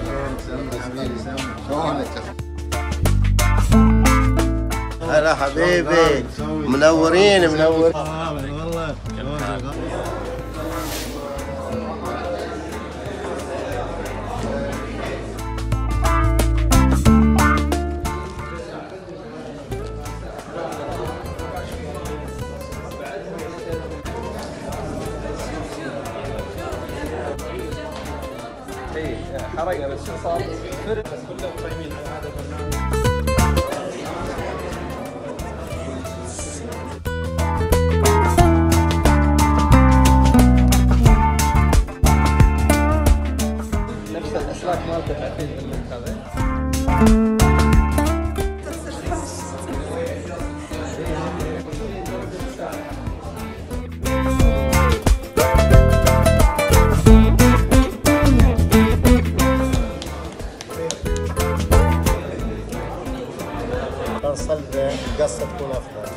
هلا حبيبي، منورين منورين والله. حرقنا بس شو صار؟ فرق بس كلهم قايمين على هذا البرنامج. نفس الاسلاك مالته تعطيك باللينك هذا. صلبة القصة تكون أفضل.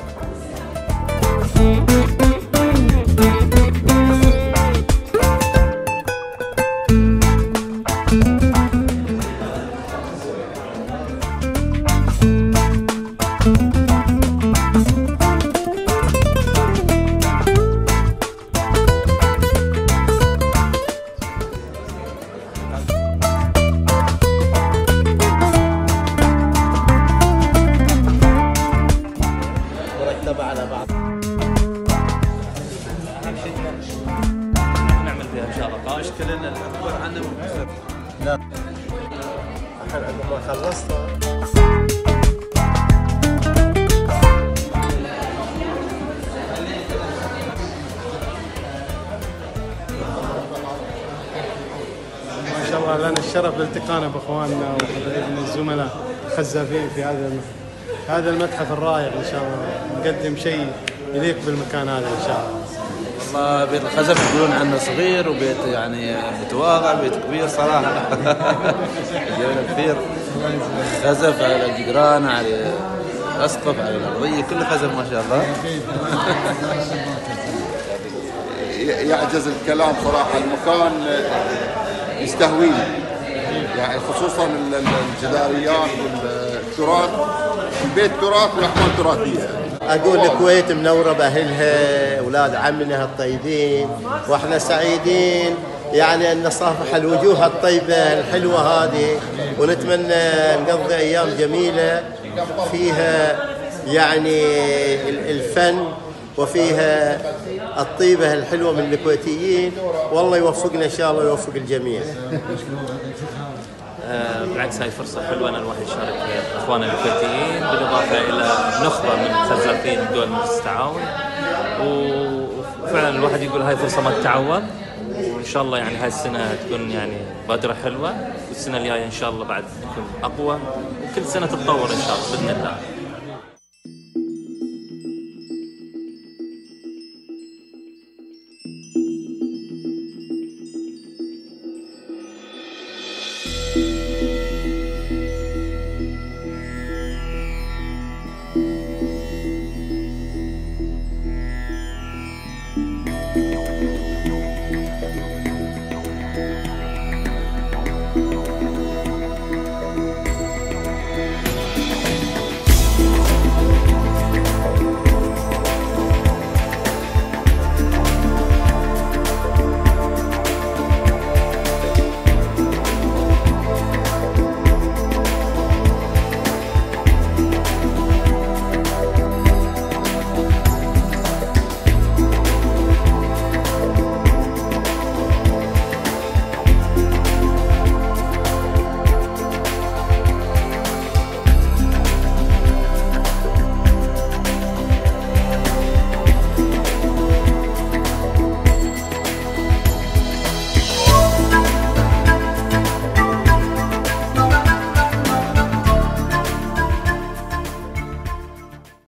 على بعض. نعمل فيها ان شاء الله. اشتري لنا الاكبر عنا مكسب. لا. الحين عندما خلصتها ما شاء الله لنا الشرف بالتقانا باخواننا وحبايبنا الزملاء الخزافين في هذا المتحف الرائع. ان شاء الله نقدم شيء يليق بالمكان هذا ان شاء الله. والله بيت الخزف يقولون عنه صغير وبيت يعني متواضع، بيت كبير صراحه. جبنا كثير خزف على جدران على اسقف على الارضيه كله خزف ما شاء الله. يعجز الكلام صراحه، المكان يستهويني يعني، خصوصا الجداريات والتراث، البيت تراث والاحوال تراثيه. اقول الكويت منوره باهلها، اولاد عمنا الطيبين، واحنا سعيدين يعني ان نصافح الوجوه الطيبه الحلوه هذه، ونتمنى نقضي ايام جميله فيها يعني الفن وفيها الطيبه الحلوه من الكويتيين. والله يوفقنا ان شاء الله ويوفق الجميع. بالعكس هاي فرصة حلوة ان الواحد يشارك اخواننا الكويتيين، بالاضافة الى نخبة من خزافين دول مجلس التعاون، وفعلا الواحد يقول هاي فرصة ما تتعوض، وان شاء الله يعني هاي السنة تكون يعني بادرة حلوة، والسنة الجاية ان شاء الله بعد تكون اقوى، وكل سنة تتطور ان شاء الله باذن الله.